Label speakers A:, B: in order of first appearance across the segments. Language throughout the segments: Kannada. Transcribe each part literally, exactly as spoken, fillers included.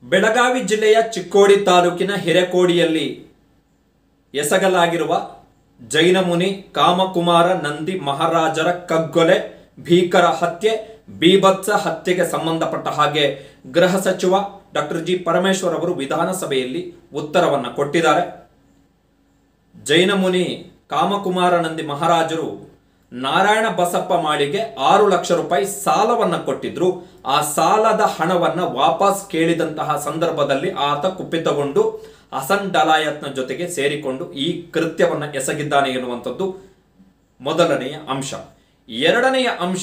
A: ಬೆಳಗಾವಿ ಜಿಲ್ಲೆಯ ಚಿಕ್ಕೋಡಿ ತಾಲೂಕಿನ ಹಿರೇಕೋಡಿಯಲ್ಲಿ ಎಸಗಲಾಗಿರುವ ಜೈನ ಮುನಿ ಕಾಮಕುಮಾರ ನಂದಿ ಮಹಾರಾಜರ ಕಗ್ಗೊಲೆ ಭೀಕರ ಹತ್ಯೆ ಬೀಭತ್ಸ ಹತ್ಯೆಗೆ ಸಂಬಂಧಪಟ್ಟ ಹಾಗೆ ಗೃಹ ಸಚಿವ ಡಾಕ್ಟರ್ ಜಿ ಪರಮೇಶ್ವರ್ ಅವರು ವಿಧಾನಸಭೆಯಲ್ಲಿ ಉತ್ತರವನ್ನು ಕೊಟ್ಟಿದ್ದಾರೆ. ಜೈನ ಮುನಿ ಕಾಮಕುಮಾರ ನಂದಿ ಮಹಾರಾಜರು ನಾರಾಯಣ ಬಸಪ್ಪ ಮಾಳಿಗೆ ಆರು ಲಕ್ಷ ರೂಪಾಯಿ ಸಾಲವನ್ನು ಕೊಟ್ಟಿದ್ರು. ಆ ಸಾಲದ ಹಣವನ್ನು ವಾಪಸ್ ಕೇಳಿದಂತಹ ಸಂದರ್ಭದಲ್ಲಿ ಆತ ಕುಪಿತಗೊಂಡು ಹಸನ್ ಡಲಾಯತ್ನ ಜೊತೆಗೆ ಸೇರಿಕೊಂಡು ಈ ಕೃತ್ಯವನ್ನು ಎಸಗಿದ್ದಾನೆ ಎನ್ನುವಂಥದ್ದು ಮೊದಲನೆಯ ಅಂಶ. ಎರಡನೆಯ ಅಂಶ,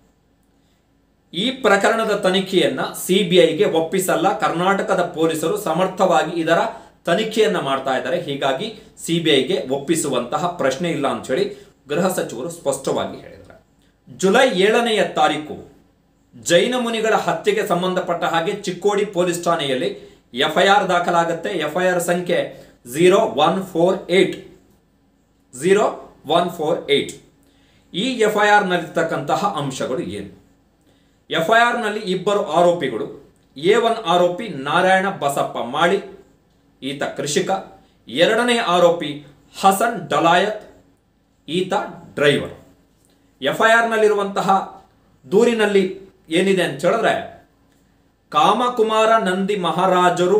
A: ಈ ಪ್ರಕರಣದ ತನಿಖೆಯನ್ನ ಸಿಬಿಐಗೆ ಒಪ್ಪಿಸಲ್ಲ. ಕರ್ನಾಟಕದ ಪೊಲೀಸರು ಸಮರ್ಥವಾಗಿ ಇದರ ತನಿಖೆಯನ್ನ ಮಾಡ್ತಾ ಇದ್ದಾರೆ. ಹೀಗಾಗಿ ಸಿಬಿಐಗೆ ಒಪ್ಪಿಸುವಂತಹ ಪ್ರಶ್ನೆ ಇಲ್ಲ ಅಂತ ಹೇಳಿ ಗೃಹ ಸಚಿವರು ಸ್ಪಷ್ಟವಾಗಿ ಹೇಳಿದ್ದಾರೆ. ಜುಲೈ ಏಳನೆಯ ತಾರೀಕು ಜೈನ ಮುನಿಗಳ ಹತ್ಯೆಗೆ ಸಂಬಂಧಪಟ್ಟ ಹಾಗೆ ಚಿಕ್ಕೋಡಿ ಪೊಲೀಸ್ ಠಾಣೆಯಲ್ಲಿ ಎಫ್ಐಆರ್ ದಾಖಲಾಗುತ್ತೆ. ಎಫ್ಐಆರ್ ಸಂಖ್ಯೆ zero one four eight zero one four eight. ಈ ಎಫ್ಐಆರ್ ನಲ್ಲಿರ್ತಕ್ಕಂತಹ ಅಂಶಗಳು ಏನು? ಎಫ್ಐಆರ್ ನಲ್ಲಿ ಇಬ್ಬರು ಆರೋಪಿಗಳು. ಎ ಒನ್ ಆರೋಪಿ ನಾರಾಯಣ ಬಸಪ್ಪ ಮಾಳಿ, ಈತ ಕೃಷಿಕ. ಎರಡನೇ ಆರೋಪಿ ಹಸನ್ ಡಲಾಯತ್, ಈತ ಡ್ರೈವರ್. ಎಫ್ಐಆರ್ ನಲ್ಲಿರುವಂತಹ ದೂರಿನಲ್ಲಿ ಏನಿದೆ ಅಂತ ಹೇಳಿದ್ರೆ, ಕಾಮಕುಮಾರ ನಂದಿ ಮಹಾರಾಜರು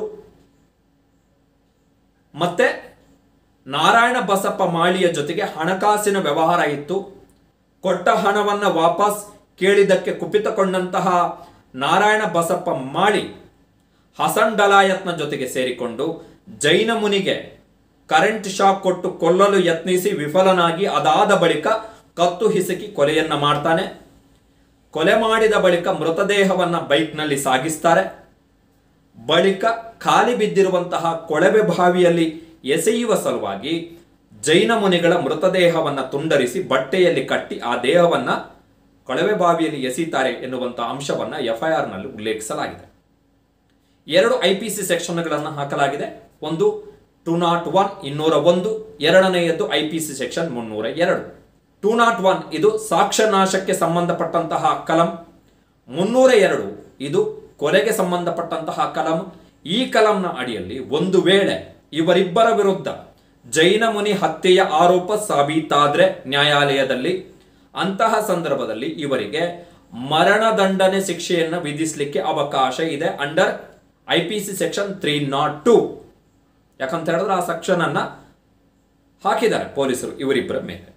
A: ಮತ್ತೆ ನಾರಾಯಣ ಬಸಪ್ಪ ಮಾಳಿಯ ಜೊತೆಗೆ ಹಣಕಾಸಿನ ವ್ಯವಹಾರ ಇತ್ತು. ಕೊಟ್ಟ ಹಣವನ್ನು ವಾಪಸ್ ಕೇಳಿದ್ದಕ್ಕೆ ಕುಪಿತಗೊಂಡಂತಹ ನಾರಾಯಣ ಬಸಪ್ಪ ಮಾಳಿ ಹಸನ್ ಡಲಾಯತ್ನ ಜೊತೆಗೆ ಸೇರಿಕೊಂಡು ಜೈನ ಮುನಿಗೆ ಕರೆಂಟ್ ಶಾಕ್ ಕೊಟ್ಟು ಕೊಲ್ಲಲು ಯತ್ನಿಸಿ ವಿಫಲನಾಗಿ ಅದಾದ ಬಳಿಕ ಕತ್ತು ಹಿಸುಕಿ ಕೊಲೆಯನ್ನ ಮಾಡ್ತಾನೆ. ಕೊಲೆ ಮಾಡಿದ ಬಳಿಕ ಮೃತದೇಹವನ್ನು ಬೈಕ್ನಲ್ಲಿ ಸಾಗಿಸ್ತಾರೆ. ಬಳಿಕ ಖಾಲಿ ಬಿದ್ದಿರುವಂತಹ ಕೊಳವೆ ಬಾವಿಯಲ್ಲಿ ಎಸೆಯುವ ಸಲುವಾಗಿ ಜೈನ ಮುನಿಗಳ ಮೃತದೇಹವನ್ನು ತುಂಡರಿಸಿ ಬಟ್ಟೆಯಲ್ಲಿ ಕಟ್ಟಿ ಆ ದೇಹವನ್ನು ಕೊಳವೆ ಬಾವಿಯಲ್ಲಿ ಎಸೀತಾರೆ ಎನ್ನುವಂತಹ ಅಂಶವನ್ನ ಎಫ್ಐಆರ್ ನಲ್ಲಿ ಉಲ್ಲೇಖಿಸಲಾಗಿದೆ. ಎರಡು ಐ ಪಿ ಸಿ ಸೆಕ್ಷನ್ಗಳನ್ನು ಹಾಕಲಾಗಿದೆ. ಒಂದು ಟೂ ನಾಟ್ ಒನ್ ಇನ್ನೂರ ಒಂದು, ಎರಡನೆಯದ್ದು ಐ ಪಿ ಸಿ ಸೆಕ್ಷನ್ ಮುನ್ನೂರ ಎರಡು. ಟೂ ನಾಟ್ ಒನ್ ಇದು ಸಾಕ್ಷ್ಯ ನಾಶಕ್ಕೆ ಸಂಬಂಧಪಟ್ಟಂತಹ ಕಲಂ. ಮುನ್ನೂರ ಎರಡು ಇದು ಕೊಲೆಗೆ ಸಂಬಂಧಪಟ್ಟಂತಹ ಕಲಂ. ಈ ಕಲಂನ ಅಡಿಯಲ್ಲಿ ಒಂದು ವೇಳೆ ಇವರಿಬ್ಬರ ವಿರುದ್ಧ ಜೈನ ಮುನಿ ಹತ್ಯೆಯ ಆರೋಪ ಸಾಬೀತಾದ್ರೆ ನ್ಯಾಯಾಲಯದಲ್ಲಿ, ಅಂತಹ ಸಂದರ್ಭದಲ್ಲಿ ಇವರಿಗೆ ಮರಣದಂಡನೆ ಶಿಕ್ಷೆಯನ್ನು ವಿಧಿಸಲಿಕ್ಕೆ ಅವಕಾಶ ಇದೆ under I P C section three not two. ಯಾಕಂತ ಹೇಳಿದ್ರೆ ಆ ಸೆಕ್ಷನ್ ಅನ್ನ ಹಾಕಿದ್ದಾರೆ ಪೊಲೀಸರು ಇವರಿಬ್ಬರ ಮೇಲೆ.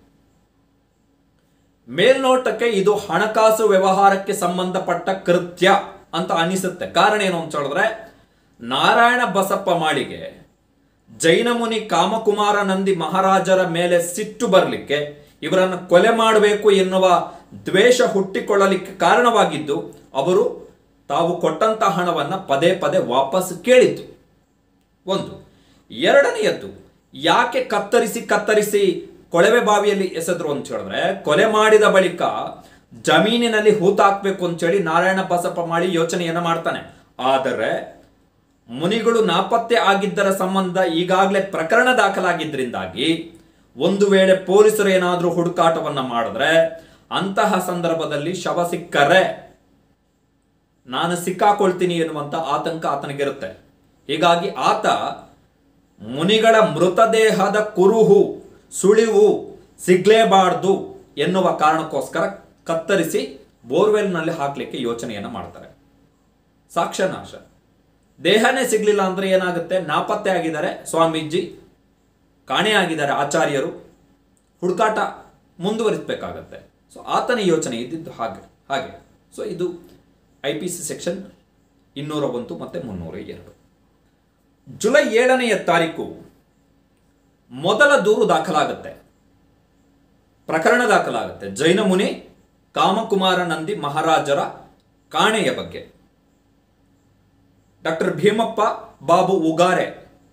A: ಮೇಲ್ನೋಟಕ್ಕೆ ಇದು ಹಣಕಾಸು ವ್ಯವಹಾರಕ್ಕೆ ಸಂಬಂಧಪಟ್ಟ ಕೃತ್ಯ ಅಂತ ಅನಿಸುತ್ತೆ. ಕಾರಣ ಏನು ಅಂತ ಹೇಳಿದ್ರೆ, ನಾರಾಯಣ ಬಸಪ್ಪ ಮಾಳಿಗೆ ಜೈನ ಮುನಿ ಕಾಮಕುಮಾರ ನಂದಿ ಮಹಾರಾಜರ ಮೇಲೆ ಸಿಟ್ಟು ಬರಲಿಕ್ಕೆ, ಇವರನ್ನು ಕೊಲೆ ಮಾಡಬೇಕು ಎನ್ನುವ ದ್ವೇಷ ಹುಟ್ಟಿಕೊಳ್ಳಲಿಕ್ಕೆ ಕಾರಣವಾಗಿದ್ದು ಅವರು ತಾವು ಕೊಟ್ಟಂತ ಹಣವನ್ನು ಪದೇ ಪದೇ ವಾಪಸ್ ಕೇಳಿದ್ದು ಒಂದು. ಎರಡನೆಯದ್ದು, ಯಾಕೆ ಕತ್ತರಿಸಿ ಕತ್ತರಿಸಿ ಕೊಳವೆ ಬಾವಿಯಲ್ಲಿ ಎಸೆದ್ರು ಅಂತ ಹೇಳಿದ್ರೆ, ಕೊಲೆ ಮಾಡಿದ ಬಳಿಕ ಜಮೀನಿನಲ್ಲಿ ಹೂತಾಕ್ಬೇಕು ಅಂತೇಳಿ ನಾರಾಯಣ ಬಸಪ್ಪ ಮಾಳಿ ಯೋಚನೆಯನ್ನ ಮಾಡ್ತಾನೆ. ಆದರೆ ಮುನಿಗಳು ನಾಪತ್ತೆ ಆಗಿದ್ದರ ಸಂಬಂಧ ಈಗಾಗಲೇ ಪ್ರಕರಣ ದಾಖಲಾಗಿದ್ದರಿಂದಾಗಿ ಒಂದು ವೇಳೆ ಪೊಲೀಸರು ಏನಾದರೂ ಹುಡುಕಾಟವನ್ನ ಮಾಡಿದ್ರೆ ಅಂತಹ ಸಂದರ್ಭದಲ್ಲಿ ಶವ ಸಿಕ್ಕರೆ ನಾನು ಸಿಕ್ಕಾಕೊಳ್ತೀನಿ ಎನ್ನುವಂತ ಆತಂಕ ಆತನಿಗಿರುತ್ತೆ. ಹೀಗಾಗಿ ಆತ ಮುನಿಗಳ ಮೃತದೇಹದ ಕುರುಹು ಸುಳಿವು ಸಿಗ್ಲೇಬಾರ್ದು ಎನ್ನುವ ಕಾರಣಕ್ಕೋಸ್ಕರ ಕತ್ತರಿಸಿ ಬೋರ್ವೆಲ್ನಲ್ಲಿ ಹಾಕ್ಲಿಕ್ಕೆ ಯೋಚನೆಯನ್ನು ಮಾಡ್ತಾರೆ. ಸಾಕ್ಷ್ಯನಾಶ. ದೇಹನೇ ಸಿಗ್ಲಿಲ್ಲ ಅಂದ್ರೆ ಏನಾಗುತ್ತೆ? ನಾಪತ್ತೆ ಆಗಿದ್ದಾರೆ ಸ್ವಾಮೀಜಿ, ಕಾಣೆಯಾಗಿದ್ದಾರೆ ಆಚಾರ್ಯರು, ಹುಡುಕಾಟ ಮುಂದುವರಿಸಬೇಕಾಗತ್ತೆ. ಸೊ ಆತನ ಯೋಚನೆ ಇದ್ದಿದ್ದು ಹಾಗೆ ಹಾಗೆ ಸೊ ಇದು ಐ ಪಿ ಸಿ ಸೆಕ್ಷನ್ ಇನ್ನೂರ ಒಂದು ಮತ್ತೆ ಮುನ್ನೂರ ಎರಡು. ಜುಲೈ ಏಳನೆಯ ತಾರೀಕು ಮೊದಲ ದೂರು ದಾಖಲಾಗುತ್ತೆ, ಪ್ರಕರಣ ದಾಖಲಾಗುತ್ತೆ ಜೈನ ಮುನಿ ಕಾಮಕುಮಾರ ನಂದಿ ಮಹಾರಾಜರ ಕಾಣೆಯ ಬಗ್ಗೆ. ಡಾಕ್ಟರ್ ಭೀಮಪ್ಪ ಬಾಬು ಉಗಾರೆ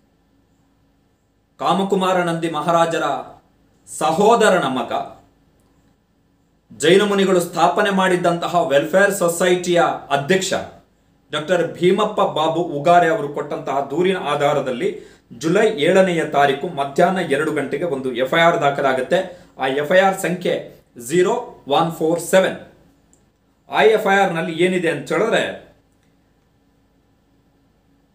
A: ಕಾಮಕುಮಾರ ನಂದಿ ಮಹಾರಾಜರ ಸಹೋದರನ ಮಗ. ಜೈನ ಮುನಿಗಳು ಸ್ಥಾಪನೆ ಮಾಡಿದ್ದಂತಹ ವೆಲ್ಫೇರ್ ಸೊಸೈಟಿಯ ಅಧ್ಯಕ್ಷ ಡಾಕ್ಟರ್ ಭೀಮಪ್ಪ ಬಾಬು ಉಗಾರೆ ಅವರು ಕೊಟ್ಟಂತಹ ದೂರಿನ ಆಧಾರದಲ್ಲಿ ಜುಲೈ ಏಳನೆಯ ತಾರೀಕು ಮಧ್ಯಾಹ್ನ ಎರಡು ಗಂಟೆಗೆ ಒಂದು ಎಫ್ಐಆರ್ ದಾಖಲಾಗುತ್ತೆ. ಆ ಎಫ್ಐಆರ್ ಸಂಖ್ಯೆ ಝೀರೋ ಒನ್ ಫೋರ್ ಸೆವೆನ್. ಆ ಎಫ್ಐಆರ್ ನಲ್ಲಿ ಏನಿದೆ ಅಂತ ಹೇಳಿದ್ರೆ,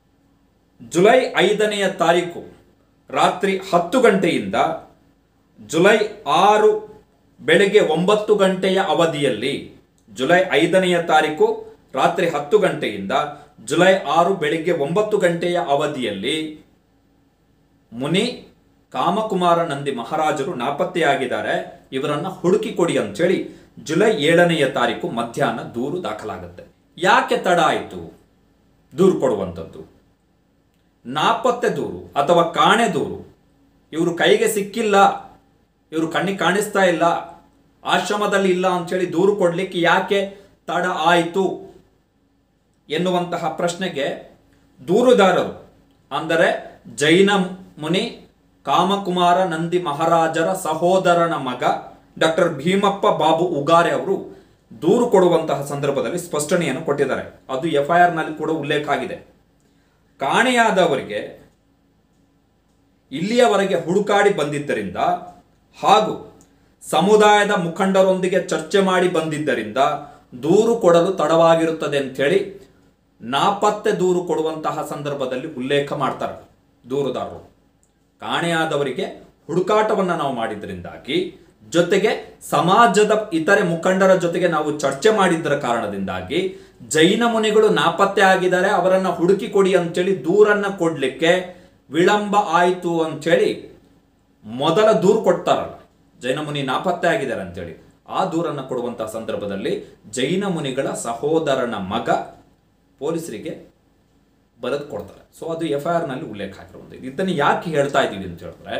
A: ಜುಲೈ ಐದನೆಯ ತಾರೀಕು ರಾತ್ರಿ ಹತ್ತು ಗಂಟೆಯಿಂದ ಜುಲೈ ಆರು ಬೆಳಗ್ಗೆ ಒಂಬತ್ತು ಗಂಟೆಯ ಅವಧಿಯಲ್ಲಿ, ಜುಲೈ ಐದನೆಯ ತಾರೀಕು ರಾತ್ರಿ ಹತ್ತು ಗಂಟೆಯಿಂದ ಜುಲೈ ಆರು ಬೆಳಿಗ್ಗೆ ಒಂಬತ್ತು ಗಂಟೆಯ ಅವಧಿಯಲ್ಲಿ ಮುನಿ ಕಾಮಕುಮಾರ ನಂದಿ ಮಹಾರಾಜರು ನಾಪತ್ತೆಯಾಗಿದ್ದಾರೆ, ಇವರನ್ನ ಹುಡುಕಿ ಕೊಡಿ ಅಂತೇಳಿ ಜುಲೈ ಏಳನೆಯ ತಾರೀಕು ಮಧ್ಯಾಹ್ನ ದೂರು ದಾಖಲಾಗುತ್ತೆ. ಯಾಕೆ ತಡ ಆಯಿತು ದೂರು ಕೊಡುವಂಥದ್ದು? ನಾಪತ್ತೆ ದೂರು ಅಥವಾ ಕಾಣೆ ದೂರು, ಇವರು ಕೈಗೆ ಸಿಕ್ಕಿಲ್ಲ, ಇವರು ಕಣ್ಣಿಗೆ ಕಾಣಿಸ್ತಾ ಇಲ್ಲ, ಆಶ್ರಮದಲ್ಲಿ ಇಲ್ಲ ಅಂತೇಳಿ ದೂರು ಕೊಡ್ಲಿಕ್ಕೆ ಯಾಕೆ ತಡ ಆಯಿತು ಎನ್ನುವಂತಹ ಪ್ರಶ್ನೆಗೆ ದೂರುದಾರರು ಅಂದರೆ ಜೈನ ಮುನಿ ಕಾಮಕುಮಾರ ನಂದಿ ಮಹಾರಾಜರ ಸಹೋದರನ ಮಗ ಡಾಕ್ಟರ್ ಭೀಮಪ್ಪ ಬಾಬು ಉಗಾರೆ ಅವರು ದೂರು ಕೊಡುವಂತಹ ಸಂದರ್ಭದಲ್ಲಿ ಸ್ಪಷ್ಟನೆಯನ್ನು ಕೊಟ್ಟಿದ್ದಾರೆ. ಅದು ಎಫ್ಐಆರ್ ನಲ್ಲಿ ಕೂಡ ಉಲ್ಲೇಖ ಆಗಿದೆ. ಕಾಣೆಯಾದವರಿಗೆ ಇಲ್ಲಿಯವರೆಗೆ ಹುಡುಕಾಡಿ ಬಂದಿದ್ದರಿಂದ ಹಾಗೂ ಸಮುದಾಯದ ಮುಖಂಡರೊಂದಿಗೆ ಚರ್ಚೆ ಮಾಡಿ ಬಂದಿದ್ದರಿಂದ ದೂರು ಕೊಡಲು ತಡವಾಗಿರುತ್ತದೆ ಅಂತೇಳಿ ನಾಪತ್ತೆ ದೂರು ಕೊಡುವಂತಹ ಸಂದರ್ಭದಲ್ಲಿ ಉಲ್ಲೇಖ ಮಾಡ್ತಾರೆ ದೂರುದಾರರು. ಕಾಣೆಯಾದವರಿಗೆ ಹುಡುಕಾಟವನ್ನು ನಾವು ಮಾಡಿದ್ರಿಂದಾಗಿ, ಜೊತೆಗೆ ಸಮಾಜದ ಇತರೆ ಮುಖಂಡರ ಜೊತೆಗೆ ನಾವು ಚರ್ಚೆ ಮಾಡಿದ್ದರ ಕಾರಣದಿಂದಾಗಿ ಜೈನ ಮುನಿಗಳು ನಾಪತ್ತೆ ಆಗಿದ್ದಾರೆ, ಅವರನ್ನ ಹುಡುಕಿ ಕೊಡಿ ಅಂತೇಳಿ ದೂರನ್ನ ಕೊಡ್ಲಿಕ್ಕೆ ವಿಳಂಬ ಆಯಿತು ಅಂತೇಳಿ ಮೊದಲ ದೂರು ಕೊಡ್ತಾರಲ್ಲ, ಜೈನ ಮುನಿ ನಾಪತ್ತೆ ಆಗಿದ್ದಾರೆ ಅಂತೇಳಿ ಆ ದೂರನ್ನು ಕೊಡುವಂತಹ ಸಂದರ್ಭದಲ್ಲಿ ಜೈನ ಮುನಿಗಳ ಸಹೋದರನ ಮಗ ಪೊಲೀಸರಿಗೆ ಬರೆದು ಕೊಡ್ತಾರೆ. ಸೊ ಅದು ಎಫ್ ಐ ಆರ್ ನಲ್ಲಿ ಉಲ್ಲೇಖ ಆಗಿರುವಂಥದ್ದು. ಇದನ್ನು ಯಾಕೆ ಹೇಳ್ತಾ ಇದ್ದೀವಿ ಅಂತ ಹೇಳಿದ್ರೆ,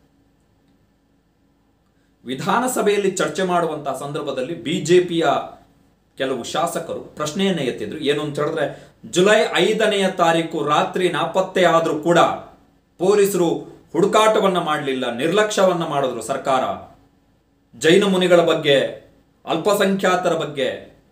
A: ವಿಧಾನಸಭೆಯಲ್ಲಿ ಚರ್ಚೆ ಮಾಡುವಂತಹ ಸಂದರ್ಭದಲ್ಲಿ ಬಿಜೆಪಿಯ ಕೆಲವು ಶಾಸಕರು ಪ್ರಶ್ನೆಯನ್ನು ಎತ್ತಿದ್ರು. ಏನು ಅಂತ ಹೇಳಿದ್ರೆ, ಜುಲೈ ಐದನೆಯ ತಾರೀಕು ರಾತ್ರಿ ನಾಪತ್ತೆ ಆದರೂ ಕೂಡ ಪೊಲೀಸರು ಹುಡುಕಾಟವನ್ನ ಮಾಡಲಿಲ್ಲ, ನಿರ್ಲಕ್ಷ್ಯವನ್ನ ಮಾಡಿದ್ರು ಸರ್ಕಾರ. ಜೈನ ಮುನಿಗಳ ಬಗ್ಗೆ, ಅಲ್ಪಸಂಖ್ಯಾತರ ಬಗ್ಗೆ,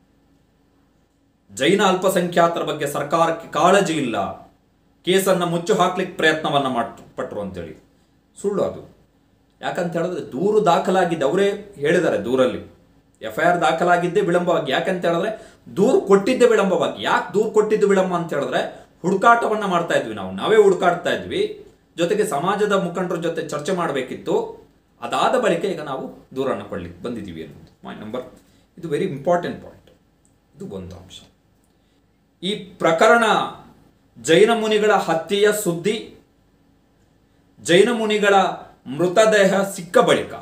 A: ಜೈನ ಅಲ್ಪಸಂಖ್ಯಾತರ ಬಗ್ಗೆ ಸರ್ಕಾರಕ್ಕೆ ಕಾಳಜಿ ಇಲ್ಲ, ಕೇಸನ್ನು ಮುಚ್ಚು ಹಾಕ್ಲಿಕ್ಕೆ ಪ್ರಯತ್ನವನ್ನ ಪಟ್ಟರು ಅಂತೇಳಿ ಸುಳ್ಳು ಅದು. ಯಾಕಂತ ಹೇಳಿದ್ರೆ ದೂರು ದಾಖಲಾಗಿದ್ದೆ, ಅವರೇ ಹೇಳಿದ್ದಾರೆ ದೂರಲ್ಲಿ, ಎಫ್ ಐ ಆರ್ ದಾಖಲಾಗಿದ್ದೇ ವಿಳಂಬವಾಗಿ. ಯಾಕಂತ ಹೇಳಿದ್ರೆ ದೂರು ಕೊಟ್ಟಿದ್ದೆ ವಿಳಂಬವಾಗಿ. ಯಾಕೆ ದೂರು ಕೊಟ್ಟಿದ್ದು ವಿಳಂಬ ಅಂತ ಹೇಳಿದ್ರೆ, ಹುಡುಕಾಟವನ್ನ ಮಾಡ್ತಾ ಇದ್ವಿ ನಾವು, ನಾವೇ ಹುಡುಕಾಡ್ತಾ ಇದ್ವಿ, ಜೊತೆಗೆ ಸಮಾಜದ ಮುಖಂಡರ ಜೊತೆ ಚರ್ಚೆ ಮಾಡಬೇಕಿತ್ತು. ಅದಾದ ಬಳಿಕ ಈಗ ನಾವು ದೂರನ್ನು ಕೊಡ್ಲಿಕ್ಕೆ ಬಂದಿದ್ದೀವಿ ಅನ್ನೋದು ಮೈ ನಂಬರ್. ಇದು ವೆರಿ ಇಂಪಾರ್ಟೆಂಟ್ ಪಾಯಿಂಟ್. ಇದು ಒಂದು ಅಂಶ. ಈ ಪ್ರಕರಣ ಜೈನ ಮುನಿಗಳ ಹತ್ಯೆಯ ಸುದ್ದಿ, ಜೈನ ಮುನಿಗಳ ಮೃತದೇಹ ಸಿಕ್ಕ ಬಳಿಕ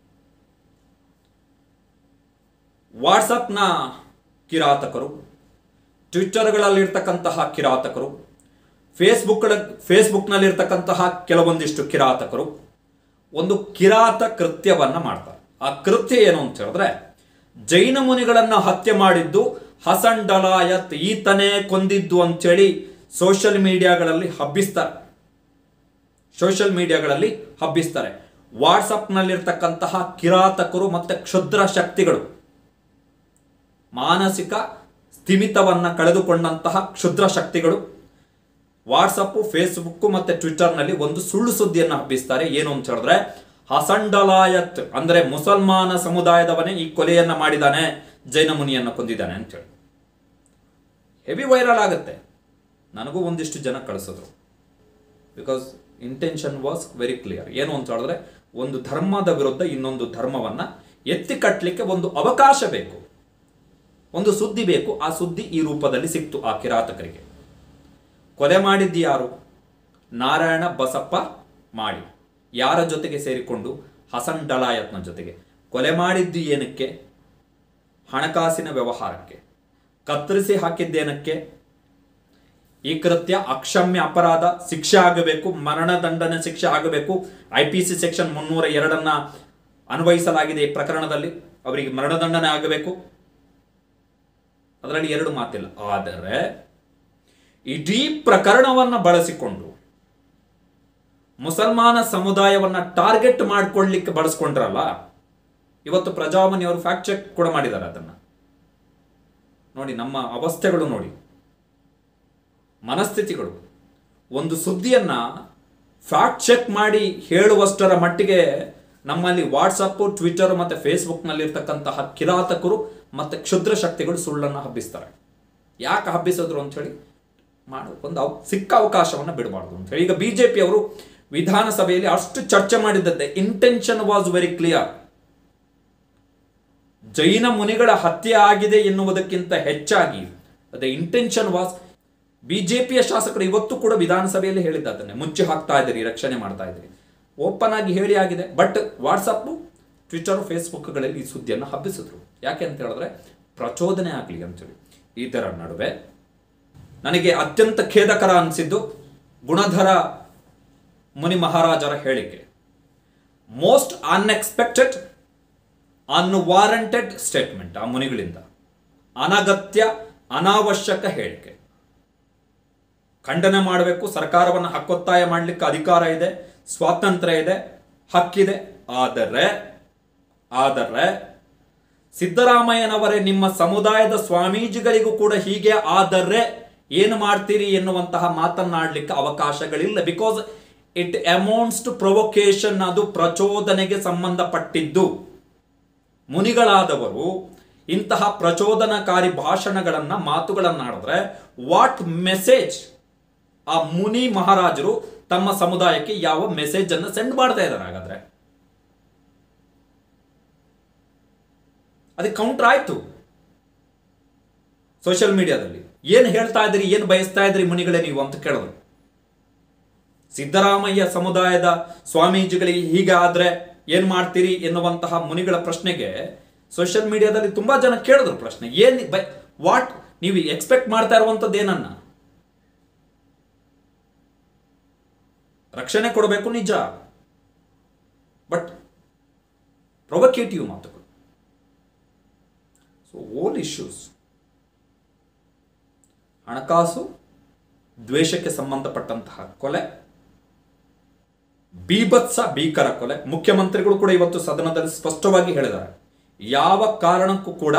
A: ವಾಟ್ಸಪ್ನ ಕಿರಾತಕರು, ಟ್ವಿಟ್ಟರ್ಗಳಲ್ಲಿರ್ತಕ್ಕಂತಹ ಕಿರಾತಕರು, ಫೇಸ್ಬುಕ್ ಫೇಸ್ಬುಕ್ನಲ್ಲಿರ್ತಕ್ಕಂತಹ ಕೆಲವೊಂದಿಷ್ಟು ಕಿರಾತಕರು ಒಂದು ಕಿರಾತ ಕೃತ್ಯವನ್ನ ಮಾಡ್ತಾರೆ. ಆ ಕೃತ್ಯ ಏನು ಅಂತ ಹೇಳಿದ್ರೆ, ಜೈನ ಮುನಿಗಳನ್ನ ಹತ್ಯೆ ಮಾಡಿದ್ದು ಹಸನ್ ಡಲಾಯತ್, ಈತನೇ ಕೊಂದಿದ್ದು ಅಂತೇಳಿ ಸೋಷಿಯಲ್ ಮೀಡಿಯಾಗಳಲ್ಲಿ ಹಬ್ಬಿಸ್ತಾರೆ ಸೋಷಿಯಲ್ ಮೀಡಿಯಾಗಳಲ್ಲಿ ಹಬ್ಬಿಸ್ತಾರೆ ವಾಟ್ಸಪ್ನಲ್ಲಿರ್ತಕ್ಕಂತಹ ಕಿರಾತಕರು ಮತ್ತೆ ಕ್ಷುದ್ರ ಶಕ್ತಿಗಳು, ಮಾನಸಿಕ ಸ್ಥಿಮಿತವನ್ನ ಕಳೆದುಕೊಂಡಂತಹ ಕ್ಷುದ್ರ ಶಕ್ತಿಗಳು ವಾಟ್ಸಪ್, ಫೇಸ್ಬುಕ್ ಮತ್ತೆ ಟ್ವಿಟರ್ನಲ್ಲಿ ಒಂದು ಸುಳ್ಳು ಸುದ್ದಿಯನ್ನು ಹಬ್ಬಿಸ್ತಾರೆ. ಏನು ಅಂತ ಹೇಳಿದ್ರೆ, ಹಸನ್ ಡಲಾಯತ್ ಅಂದ್ರೆ ಮುಸಲ್ಮಾನ ಸಮುದಾಯದವನೇ ಈ ಕೊಲೆಯನ್ನ ಮಾಡಿದಾನೆ, ಜೈನ ಮುನಿಯನ್ನ ಕೊಂದಿದ್ದಾನೆ ಅಂತೇಳಿ ಹೆವಿ ವೈರಲ್ ಆಗುತ್ತೆ. ನನಗೂ ಒಂದಿಷ್ಟು ಜನ ಕಳಿಸಿದ್ರು. Because intention was very clear. ಏನು ಅಂತ ಹೇಳಿದ್ರೆ, ಒಂದು ಧರ್ಮದ ವಿರುದ್ಧ ಇನ್ನೊಂದು ಧರ್ಮವನ್ನ ಎತ್ತಿ ಕಟ್ಟಲಿಕ್ಕೆ ಒಂದು ಅವಕಾಶ ಬೇಕು, ಒಂದು ಸುದ್ದಿ ಬೇಕು. ಆ ಸುದ್ದಿ ಈ ರೂಪದಲ್ಲಿ ಸಿಕ್ತು ಆ ಕಿರಾತಕರಿಗೆ. ಕೊಲೆ ಮಾಡಿದ್ದು ಯಾರು? ನಾರಾಯಣ ಬಸಪ್ಪ ಮಾಡಿ. ಯಾರ ಜೊತೆಗೆ ಸೇರಿಕೊಂಡು? ಹಸನ್ ಡಲಾಯತ್ನ ಜೊತೆಗೆ. ಕೊಲೆ ಮಾಡಿದ್ದು ಏನಕ್ಕೆ? ಹಣಕಾಸಿನ ವ್ಯವಹಾರಕ್ಕೆ. ಕತ್ತರಿಸಿ ಹಾಕಿದ್ದೇನಕ್ಕೆ? ಈ ಕೃತ್ಯ ಅಕ್ಷಮ್ಯ ಅಪರಾಧ, ಶಿಕ್ಷೆ ಆಗಬೇಕು, ಮರಣದಂಡನೆ ಶಿಕ್ಷೆ ಆಗಬೇಕು. ಐ ಪಿ ಸಿ ಸೆಕ್ಷನ್ ಮುನ್ನೂರ ಎರಡನ್ನ ಅನ್ವಯಿಸಲಾಗಿದೆ ಈ ಪ್ರಕರಣದಲ್ಲಿ. ಅವರಿಗೆ ಮರಣದಂಡನೆ ಆಗಬೇಕು, ಅದರಲ್ಲಿ ಎರಡು ಮಾತಿಲ್ಲ. ಆದರೆ ಇಡೀ ಪ್ರಕರಣವನ್ನ ಬಳಸಿಕೊಂಡು ಮುಸಲ್ಮಾನ ಸಮುದಾಯವನ್ನ ಟಾರ್ಗೆಟ್ ಮಾಡಿಕೊಳ್ಳಲಿಕ್ಕೆ ಬಳಸ್ಕೊಂಡ್ರಲ್ಲ. ಇವತ್ತು ಪ್ರಜಾವಾಣಿ ಅವರು ಫ್ಯಾಕ್ಟ್ ಚೆಕ್ ಕೂಡ ಮಾಡಿದ್ದಾರೆ ಅದನ್ನ ನೋಡಿ. ನಮ್ಮ ಅವಸ್ಥೆಗಳು ನೋಡಿ, ಮನಸ್ಥಿತಿಗಳು. ಒಂದು ಸುದ್ದಿಯನ್ನ ಫ್ಯಾಕ್ಟ್ ಚೆಕ್ ಮಾಡಿ ಹೇಳುವಷ್ಟರ ಮಟ್ಟಿಗೆ ನಮ್ಮಲ್ಲಿ ವಾಟ್ಸಪ್, ಟ್ವಿಟರ್ ಮತ್ತೆ ಫೇಸ್ಬುಕ್ನಲ್ಲಿ ಇರ್ತಕ್ಕಂತಹ ಕಿರಾತಕರು ಮತ್ತೆ ಕ್ಷುದ್ರ ಶಕ್ತಿಗಳು ಸುಳ್ಳನ್ನು ಹಬ್ಬಿಸ್ತಾರೆ. ಯಾಕೆ ಹಬ್ಬಿಸಿದ್ರು ಅಂತ ಹೇಳಿ ಮಾಡು ಒಂದು ಅವ್ ಸಿಕ್ಕ ಅವಕಾಶವನ್ನು ಬಿಡಬಾರ್ದು ಅಂತ ಹೇಳಿ ಈಗ ಬಿಜೆಪಿ ಅವರು ವಿಧಾನಸಭೆಯಲ್ಲಿ ಅಷ್ಟು ಚರ್ಚೆ ಮಾಡಿದ್ದದ್ದೇ intention was very clear. Jaina ಮುನಿಗಳ ಹತ್ಯೆ ಆಗಿದೆ ಎನ್ನುವುದಕ್ಕಿಂತ ಹೆಚ್ಚಾಗಿ ದ ಇಂಟೆನ್ಷನ್ ವಾಸ್, ಬಿಜೆಪಿಯ ಶಾಸಕರು ಇವತ್ತು ಕೂಡ ವಿಧಾನಸಭೆಯಲ್ಲಿ ಹೇಳಿದ್ದನ್ನೇ, ಮುಚ್ಚಿ ಹಾಕ್ತಾ ಇದ್ದೀರಿ, ರಕ್ಷಣೆ ಮಾಡ್ತಾ ಇದ್ದೀರಿ, ಓಪನ್ ಆಗಿ ಹೇಳಿ ಆಗಿದೆ. ಬಟ್ ವಾಟ್ಸಪ್, ಟ್ವಿಟರ್, ಫೇಸ್ಬುಕ್ಗಳಲ್ಲಿ ಈ ಸುದ್ದಿಯನ್ನು ಹಬ್ಬಿಸಿದ್ರು. ಯಾಕೆ ಅಂತ ಹೇಳಿದ್ರೆ ಪ್ರಚೋದನೆ ಆಗಲಿ ಅಂತೇಳಿ. ಇದರ ನಡುವೆ ನನಗೆ ಅತ್ಯಂತ ಖೇದಕರ ಅನಿಸಿದ್ದು ಗುಣಧರ ಮುನಿ ಮಹಾರಾಜರ ಹೇಳಿಕೆ. ಮೋಸ್ಟ್ ಅನ್ಎಕ್ಸ್ಪೆಕ್ಟೆಡ್, ಅನ್ವಾರಂಟೆಡ್ ಸ್ಟೇಟ್ಮೆಂಟ್ ಆ ಮುನಿಗಳಿಂದ. ಅನಗತ್ಯ, ಅನಾವಶ್ಯಕ ಹೇಳಿಕೆ. ಖಂಡನೆ ಮಾಡಬೇಕು. ಸರ್ಕಾರವನ್ನು ಹಕ್ಕೊತ್ತಾಯ ಮಾಡಲಿಕ್ಕೆ ಅಧಿಕಾರ ಇದೆ, ಸ್ವಾತಂತ್ರ್ಯ ಇದೆ, ಹಕ್ಕಿದೆ. ಆದರೆ ಆದರೆ ಸಿದ್ದರಾಮಯ್ಯನವರೇ, ನಿಮ್ಮ ಸಮುದಾಯದ ಸ್ವಾಮೀಜಿಗಳಿಗೂ ಕೂಡ ಹೀಗೆ ಆದರೆ ಏನು ಮಾಡ್ತೀರಿ ಎನ್ನುವಂತಹ ಮಾತನ್ನಾಡಲಿಕ್ಕೆ ಅವಕಾಶಗಳಿಲ್ಲ. Because it amounts to provocation, ಅದು ಪ್ರಚೋದನೆಗೆ ಸಂಬಂಧಪಟ್ಟಿದ್ದು. ಮುನಿಗಳಾದವರು ಇಂತಹ ಪ್ರಚೋದನಕಾರಿ ಭಾಷಣಗಳನ್ನ ಮಾತುಗಳನ್ನಾಡಿದ್ರೆ ವಾಟ್ ಮೆಸೇಜ್ ಆ ಮುನಿ ಮಹಾರಾಜರು ತಮ್ಮ ಸಮುದಾಯಕ್ಕೆ ಯಾವ ಮೆಸೇಜ್ ಅನ್ನು ಸೆಂಡ್ ಮಾಡ್ತಾ ಇದ್ದಾರೆ? ಹಾಗಾದ್ರೆ ಅದಕ್ಕೆ ಕೌಂಟರ್ ಆಯ್ತು. ಸೋಷಿಯಲ್ ಮೀಡಿಯಾದಲ್ಲಿ ಏನು ಹೇಳ್ತಾ ಇದ್ರಿ, ಏನು ಬಯಸ್ತಾ ಇದ್ರಿ ಮುನಿಗಳೇ ನೀವು ಅಂತ ಕೇಳಿದ್ರು. ಸಿದ್ದರಾಮಯ್ಯ ಸಮುದಾಯದ ಸ್ವಾಮೀಜಿಗಳಿಗೆ ಹೀಗೆ ಆದ್ರೆ ಏನ್ ಮಾಡ್ತೀರಿ ಎನ್ನುವಂತಹ ಮುನಿಗಳ ಪ್ರಶ್ನೆಗೆ ಸೋಷಿಯಲ್ ಮೀಡಿಯಾದಲ್ಲಿ ತುಂಬಾ ಜನ ಕೇಳಿದ್ರು ಪ್ರಶ್ನೆ. ಏನ್ ಬೈ ವಾಟ್ ನೀವು ಎಕ್ಸ್ಪೆಕ್ಟ್ ಮಾಡ್ತಾ ಇರುವಂತದ್ದು ಏನನ್ನ? ರಕ್ಷಣೆ ಕೊಡಬೇಕು ನಿಜ, ಬಟ್ ಪ್ರೊವೊಕೇಟಿವ್ ಮಾತುಗಳು. ಸೊ ಓಲ್ ಇಶ್ಯೂಸ್, ಹಣಕಾಸು, ದ್ವೇಷಕ್ಕೆ ಸಂಬಂಧಪಟ್ಟಂತಹ ಕೊಲೆ, ಬೀಭತ್ಸ ಭೀಕರ ಕೊಲೆ. ಮುಖ್ಯಮಂತ್ರಿಗಳು ಕೂಡ ಇವತ್ತು ಸದನದಲ್ಲಿ ಸ್ಪಷ್ಟವಾಗಿ ಹೇಳಿದ್ದಾರೆ, ಯಾವ ಕಾರಣಕ್ಕೂ ಕೂಡ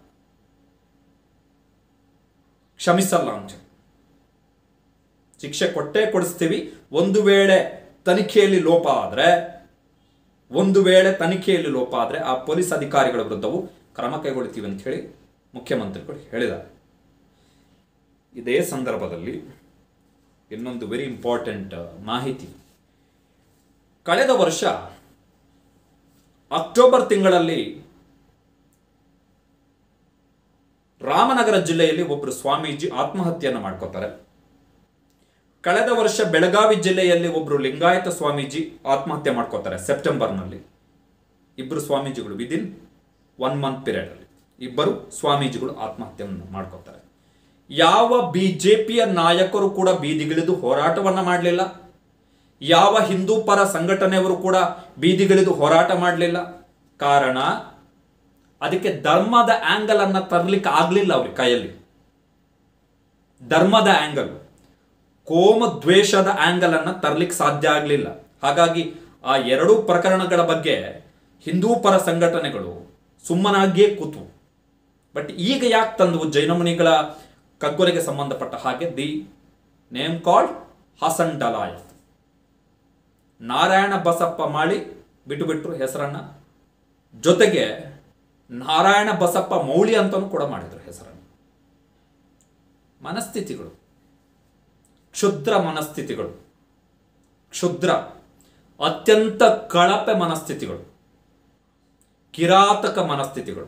A: ಕ್ಷಮಿಸಲ್ಲ ಅಂತ. ಶಿಕ್ಷೆ ಕೊಟ್ಟೇ ಕೊಡಿಸ್ತೀವಿ. ಒಂದು ವೇಳೆ ತನಿಖೆಯಲ್ಲಿ ಲೋಪ ಆದ್ರೆ ಒಂದು ವೇಳೆ ತನಿಖೆಯಲ್ಲಿ ಲೋಪ ಆದ್ರೆ ಆ ಪೊಲೀಸ್ ಅಧಿಕಾರಿಗಳ ವಿರುದ್ಧವೂ ಕ್ರಮ ಕೈಗೊಳ್ತೀವಿ ಅಂತ ಹೇಳಿ ಮುಖ್ಯಮಂತ್ರಿಗಳು ಹೇಳಿದ್ದಾರೆ. ಇದೇ ಸಂದರ್ಭದಲ್ಲಿ ಇನ್ನೊಂದು ವೆರಿ ಇಂಪಾರ್ಟೆಂಟ್ ಮಾಹಿತಿ. ಕಳೆದ ವರ್ಷ ಅಕ್ಟೋಬರ್ ತಿಂಗಳಲ್ಲಿ ರಾಮನಗರ ಜಿಲ್ಲೆಯಲ್ಲಿ ಒಬ್ಬರು ಸ್ವಾಮೀಜಿ ಆತ್ಮಹತ್ಯೆಯನ್ನು ಮಾಡ್ಕೋತಾರೆ. ಕಳೆದ ವರ್ಷ ಬೆಳಗಾವಿ ಜಿಲ್ಲೆಯಲ್ಲಿ ಒಬ್ಬರು ಲಿಂಗಾಯತ ಸ್ವಾಮೀಜಿ ಆತ್ಮಹತ್ಯೆ ಮಾಡ್ಕೋತಾರೆ ಸೆಪ್ಟೆಂಬರ್ನಲ್ಲಿ. ಇಬ್ಬರು ಸ್ವಾಮೀಜಿಗಳು ವಿದಿನ್ ಒನ್ ಮಂತ್ ಪೀರಿಯಡ್ ಅಲ್ಲಿ ಇಬ್ಬರು ಸ್ವಾಮೀಜಿಗಳು ಆತ್ಮಹತ್ಯೆಯನ್ನು ಮಾಡ್ಕೋತಾರೆ. ಯಾವ ಬಿಜೆಪಿಯ ನಾಯಕರು ಕೂಡ ಬೀದಿಗಿಳಿದು ಹೋರಾಟವನ್ನ ಮಾಡಲಿಲ್ಲ. ಯಾವ ಹಿಂದೂ ಪರ ಸಂಘಟನೆಯವರು ಕೂಡ ಬೀದಿಗಿಳಿದು ಹೋರಾಟ ಮಾಡಲಿಲ್ಲ. ಕಾರಣ ಅದಕ್ಕೆ ಧರ್ಮದ ಆಂಗಲ್ ಅನ್ನ ತರಲಿಕ್ಕೆ ಆಗ್ಲಿಲ್ಲ ಅವ್ರ ಕೈಯಲ್ಲಿ. ಧರ್ಮದ ಆಂಗಲ್, ಕೋಮ ದ್ವೇಷದ ಆಂಗಲ್ ಅನ್ನ ತರಲಿಕ್ಕೆ ಸಾಧ್ಯ ಆಗಲಿಲ್ಲ. ಹಾಗಾಗಿ ಆ ಎರಡೂ ಪ್ರಕರಣಗಳ ಬಗ್ಗೆ ಹಿಂದೂ ಪರ ಸಂಘಟನೆಗಳು ಸುಮ್ಮನಾಗಿಯೇ ಕೂತು. ಬಟ್ ಈಗ ಯಾಕೆ ತಂದು ಜೈನ ಮುನಿಗಳ ಕಗ್ಗೊಲೆಗೆ ಸಂಬಂಧಪಟ್ಟ ಹಾಗೆ the name called Hasan Dalai, Narayana Basappa Mali ಬಿಟ್ಟು ಬಿಟ್ಟರು ಹೆಸರನ್ನ. ಜೊತೆಗೆ ನಾರಾಯಣ ಬಸಪ್ಪ ಮೌಳಿ ಅಂತಲೂ ಕೂಡ ಮಾಡಿದ್ರು ಹೆಸರನ್ನು. ಮನಸ್ಥಿತಿಗಳು, ಕ್ಷುದ್ರ ಮನಸ್ಥಿತಿಗಳು, ಕ್ಷುದ್ರ ಅತ್ಯಂತ ಕಳಪೆ ಮನಸ್ಥಿತಿಗಳು, ಕಿರಾತಕ ಮನಸ್ಥಿತಿಗಳು,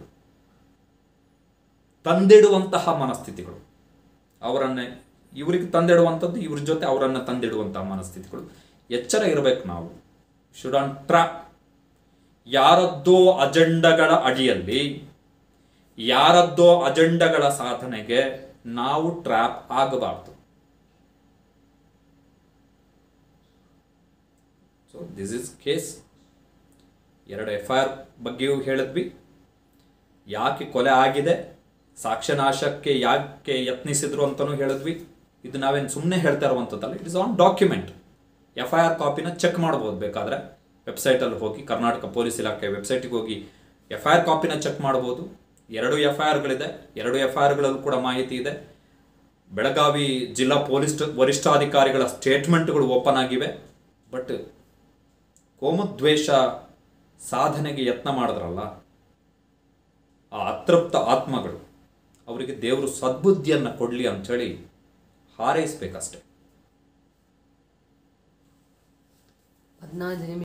A: ತಂದಿಡುವಂತಹ ಮನಸ್ಥಿತಿಗಳು. ಅವರನ್ನೇ ಇವರಿಗೆ ತಂದಿಡುವಂಥದ್ದು, ಇವ್ರ ಜೊತೆ ಅವರನ್ನು ತಂದಿಡುವಂತಹ ಮನಸ್ಥಿತಿಗಳು. ಎಚ್ಚರ ಇರಬೇಕು ನಾವು. Should not trap. ಯಾರದ್ದೋ ಅಜೆಂಡಗಳ ಅಡಿಯಲ್ಲಿ, ಯಾರದ್ದೋ ಅಜೆಂಡಗಳ ಸಾಧನೆಗೆ ನಾವು ಟ್ರ್ಯಾಪ್ ಆಗಬಾರ್ದು. So this is case. ಎರಡು ಎಫ್ ಐ ಆರ್ ಬಗ್ಗೆಯೂ ಹೇಳಿದ್ವಿ. ಯಾಕೆ ಕೊಲೆ ಆಗಿದೆ, ಸಾಕ್ಷ್ಯನಾಶಕ್ಕೆ ಯಾಕೆ ಯತ್ನಿಸಿದ್ರು ಅಂತಲೂ ಹೇಳಿದ್ವಿ. ಇದು ನಾವೇನು ಸುಮ್ಮನೆ ಹೇಳ್ತಾ ಇರುವಂಥದ್ದಲ್ಲ. It is on document. F I R ಕಾಪಿನ ಚೆಕ್ ಮಾಡ್ಬೋದು ಬೇಕಾದರೆ. ವೆಬ್ಸೈಟಲ್ಲಿ ಹೋಗಿ, ಕರ್ನಾಟಕ ಪೊಲೀಸ್ ಇಲಾಖೆ ವೆಬ್ಸೈಟಿಗೆ ಹೋಗಿ ಎಫ್ ಐ ಆರ್ ಕಾಪಿನ ಚೆಕ್ ಮಾಡ್ಬೋದು. ಎರಡು ಎಫ್ ಐ ಆರ್ಗಳಿದೆ. ಎರಡು ಎಫ್ ಐ ಆರ್ಗಳಲ್ಲೂ ಕೂಡ ಮಾಹಿತಿ ಇದೆ. ಬೆಳಗಾವಿ ಜಿಲ್ಲಾ ಪೊಲೀಸ್ ವರಿಷ್ಠಾಧಿಕಾರಿಗಳ ಸ್ಟೇಟ್ಮೆಂಟ್ಗಳು ಓಪನ್ ಆಗಿವೆ. ಬಟ್ ಕೋಮದ್ವೇಷ ಸಾಧನೆಗೆ ಯತ್ನ ಮಾಡಿದ್ರಲ್ಲ ಆ ಅತೃಪ್ತ ಆತ್ಮಗಳು, ಅವರಿಗೆ ದೇವರು ಸದ್ಬುದ್ಧಿಯನ್ನು ಕೊಡಲಿ ಅಂಥೇಳಿ ಹಾರೈಸಬೇಕಷ್ಟೆ.
B: ಹದಿನಾರು